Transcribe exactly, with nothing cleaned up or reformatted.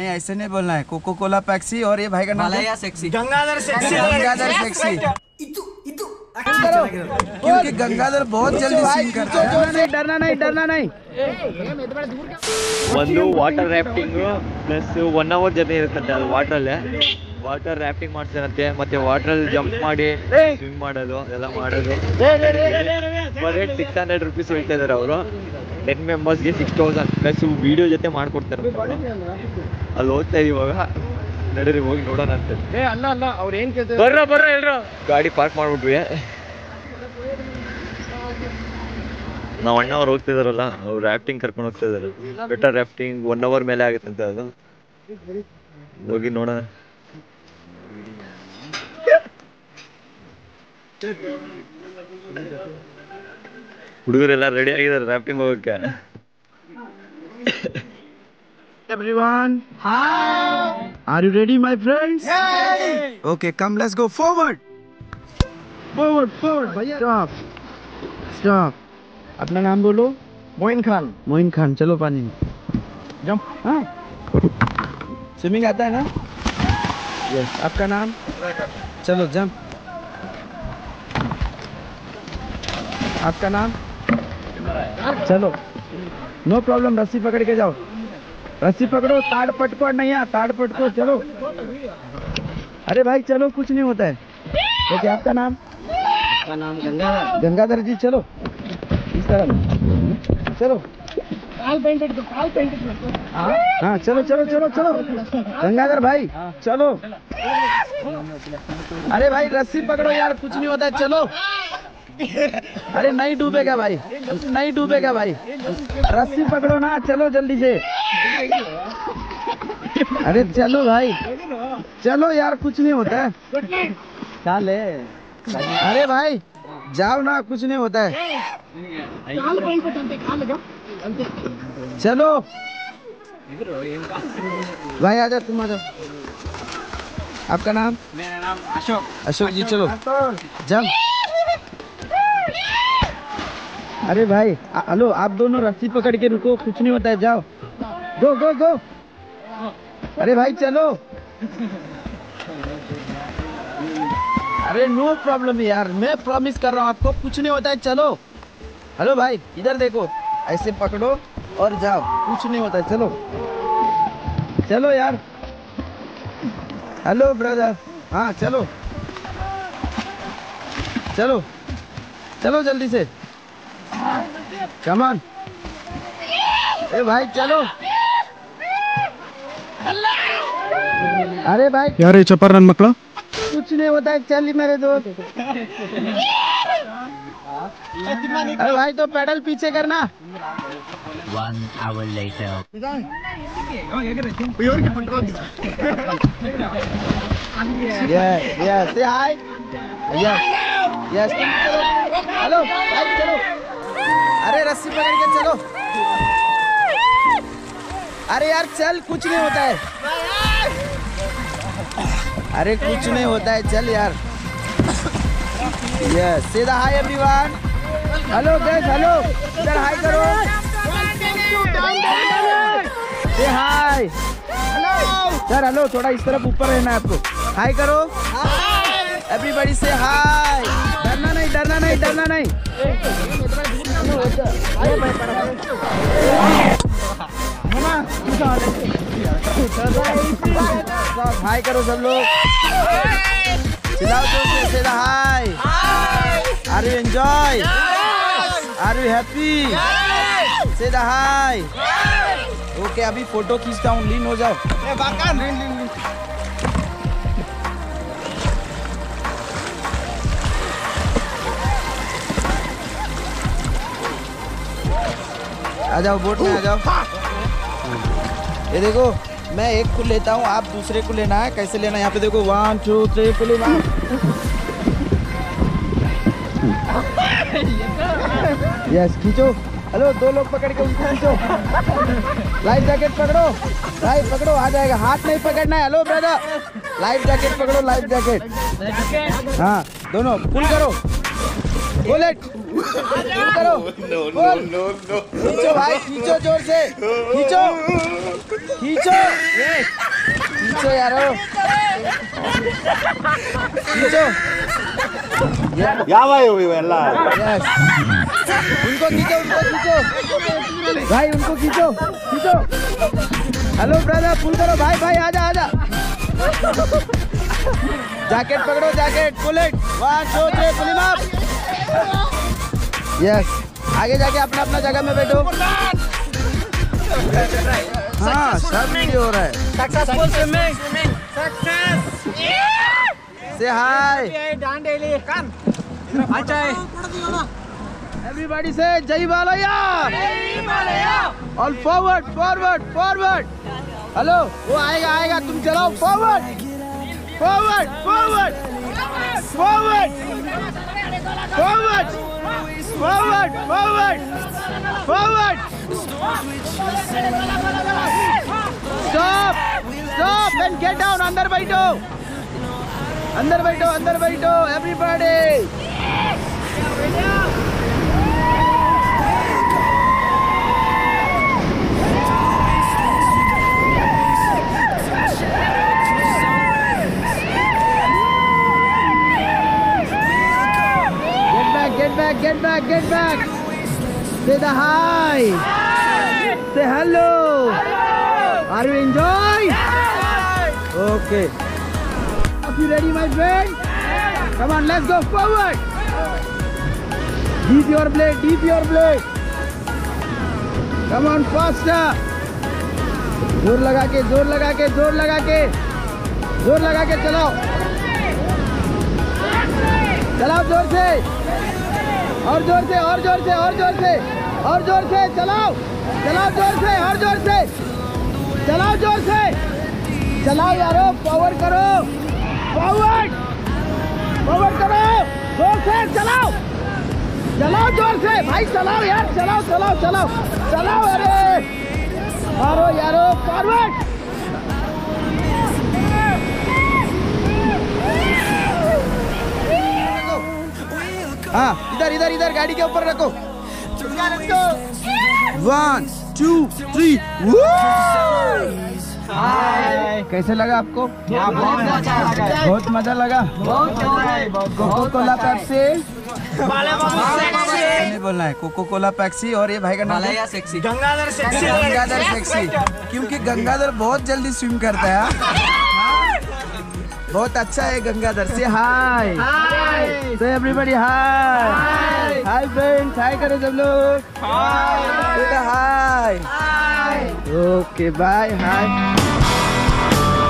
ऐसे नहीं बोलना है। कोको कोला पैक्सी और ये भाई का नाम है sexy, Gangadhar sexy, Gangadhar sexy. क्योंकि गंगाधर बहुत जल्दी सीन करता है। डरना नहीं, डरना नहीं। ಒಂದು water rafting plus one hour journey ಇರುತ್ತಂತೆ ಅದು ವಾಟ್ರಲ್ಲೇ ವಾಟರ್ ರಾಫ್ಟಿಂಗ್ ಮಾಡ್ತಾರಂತೆ ಮತ್ತೆ ವಾಟ್ರಲ್ಲಿ ಜಂಪ್ ಮಾಡಿ ಸ್ವಿಮ್ ಮಾಡೋದು ಎಲ್ಲ ಮಾಡೋದು ಬರೀ ಸಿಕ್ಸ್ ಹಂಡ್ರೆಡ್ ರುಪೀಸ್ ಹೇಳ್ತಾ ಇದಾರೆ ಅವರು ಟೆನ್ ಮೆಂಬರ್ಸ್ಗೆ ಸಿಕ್ಸ್ ತೌಸಂಡ್ ಪ್ಲಸ್ ವಿಡಿಯೋ ಜೊತೆ ಮಾಡ್ಕೊಡ್ತಾರೆ ಅಲ್ಲಿ ಹೋಗ್ತಾ ಇದೀವಿ ಇವಾಗ ನಡೀರಿ ಹೋಗಿ ನೋಡೋಣ ಅಂತ ಅಲ್ಲ ಅಲ್ಲ ಅವ್ರು ಏನ್ ಕೇಳ್ತಾರೆ ಬರ್ರ ಬರ್ರ ಎಲ್ರು ಗಾಡಿ ಪಾರ್ಕ್ ಮಾಡ್ಬಿಟ್ವಿ ನಾವು ಅಣ್ಣ ಅವ್ರು ಹೋಗ್ತಿದಾರಲ್ಲ ಅವ್ರು ರಾಫ್ಟಿಂಗ್ ಕರ್ಕೊಂಡು ಹೋಗ್ತಾ ಇದಾರೆ ಬೆಟರ್ ರಾಫ್ಟಿಂಗ್ ಒನ್ ಅವರ್ ಮೇಲೆ ಆಗುತ್ತಂತೆ ಅದು ಹೋಗಿ ನೋಡೋಣ ಹುಡುಗರೆಲ್ಲ ರೆಡಿ ಆಗಿದ್ದಾರೆ ರಾಫ್ಟಿಂಗ್ ಹೋಗಕ್ಕೆ Everyone, hi. Are you ready, my friends? Yes. Okay, come, let's go forward. Forward, forward. भैया stop, stop. अपना नाम बोलो। मोइन खान। मोइन खान, चलो पानी में। जंप। हाँ। स्विमिंग आता है ना? यस। आपका नाम? चलो जंप। आपका नाम? चलो। नो प्रॉब्लम, रस्सी पकड़ के जाओ। रस्सी पकड़ो, ताड़ पटको नहीं है, ताड़ पटको, चलो। अरे भाई चलो, कुछ नहीं होता है। ओके, आपका नाम? आपका नाम गंगाधर। गंगाधर जी, चलो इस तरफ, चलो। काल पेंटेड दो, काल पेंटेड दो। हाँ चलो चलो चलो चलो गंगाधर भाई चलो। अरे भाई रस्सी पकड़ो यार, कुछ नहीं होता है, चलो। अरे नहीं डूबेगा भाई, नहीं डूबेगा भाई, रस्सी पकड़ो ना, चलो जल्दी से। अरे चलो भाई, चलो यार, कुछ नहीं होता है, चले। अरे भाई जाओ ना, कुछ नहीं होता है, चलो भाई आजा, तुम आ जाओ। आपका नाम? मेरा नाम अशोक। अशोक जी चलो जंप। अरे भाई हेलो, आप दोनों रस्सी पकड़ के रुको, कुछ नहीं होता है, जाओ, गो गो गो। अरे भाई चलो। अरे नो प्रॉब्लम यार, मैं प्रॉमिस कर रहा हूँ आपको, कुछ नहीं होता है, चलो। हेलो भाई इधर देखो, ऐसे पकड़ो और जाओ, कुछ नहीं होता है, चलो चलो यार। हेलो ब्रदर, हाँ चलो चलो चलो जल्दी से, कम ऑन। ए भाई चलो। अरे भाई यार ये चपर रन मकड़ा, कुछ नहीं होता है, चल मेरे दोस्त। अरे भाई तो पेडल पीछे करना। One hour later. Yes, yes, say hi. Yes, yes. Hello भाई चलो। अरे रस्सी पकड़ के चलो। अरे यार चल, कुछ नहीं होता है। अरे कुछ नहीं होता है, चल यार। Yes, say the hi everyone. Hello guys, hello इधर हाय करो। से हाय। हेलो सर, हेलो थोड़ा इस तरफ ऊपर रहना है आपको। हाय करो एवरीबॉडी, से हाय। डरना नहीं, डरना नहीं, डरना नहीं। हाय करो सब लोग, चिल्लाओ जोर से, say hi. Are you enjoy? Are you happy? Say hi. Okay अभी फोटो खींचता हूँ, लीन हो जाओ। आ जाओ, बोट में आ जाओ। ये देखो, मैं एक को लेता हूँ, आप दूसरे को लेना है। कैसे लेना है यहाँ पे देखो, one two three pull one. Yes खींचो। हेलो दो लोग पकड़ के उनको खींचो। लाइफ जैकेट पकड़ो, लाइफ पकड़ो, आ जाएगा। हाथ नहीं पकड़ना है। हेलो ब्रदर, लाइफ जैकेट पकड़ो, लाइफ जैकेट। हाँ दोनों पुल करो, पुल इट। करो खींचो भाई, खींचो जोर से, खींचो खींचो खींचो यारो, खींचो ಯಾವ ಇವು ಇವೆಲ್ಲ यस उनको खींचो, उनको खींचो भाई, उनको खींचो खींचो। हेलो ब्रदर, पुल करो भाई, भाई आजा आजा। जैकेट पकड़ो, jacket, pull it, one two three, pull him up. Yes, आगे जाके अपना अपना जगह में बैठो। हाँ, सब वीडियो हो रहा है। Successful swimming, success. Say hi Dandeli कम अच्छा है। एवरीबॉडी से जय Himalaya, all forward forward forward. Hello, वो आएगा आएगा, तुम चलाओ forward forward forward forward forward forward forward forward. Stop stop and get down. अंदर बैठो, अंदर बैठो, अंदर बैठो everybody. Get back, get back, get back. Say the hi. Say hello. Are you enjoying? Okay. Are you ready, my friend? Come on, let's go forward. Deep your blade, deep your blade. Come on, faster. जोर लगा के, जोर लगा के, जोर लगा के, जोर लगा के चलाओ, चलाओ जोर से, और जोर से, और जोर से, और जोर से, और जोर से चलाओ, चलाओ जोर से, और जोर से चलाओ, जोर से चलाओ यारो, पावर करो, फॉरवर्ड फॉरवर्ड करो, जोर से चलाओ, चलाओ जोर से भाई, चलाओ यार, चलाओ चलाओ चलाओ चलाओ, अरे मारो यारो, फॉरवर्ड। हाँ, इधर इधर इधर गाड़ी के ऊपर रखो। One two three. कैसे लगा आपको? बहुत मजा लगा। कोको कोला पेप्सी नहीं बोलना है, कोको कोला पेप्सी। और ये भाई का नाम है sexy, Gangadhar sexy, Gangadhar sexy, क्योंकि गंगाधर बहुत जल्दी स्विम करता है। बहुत अच्छा है गंगाधर। से हाय, से एवरीबॉडी हाय, हाय फ्रेंड्स, हाय करो सब लोग, हाय, ओके बाय, हाय।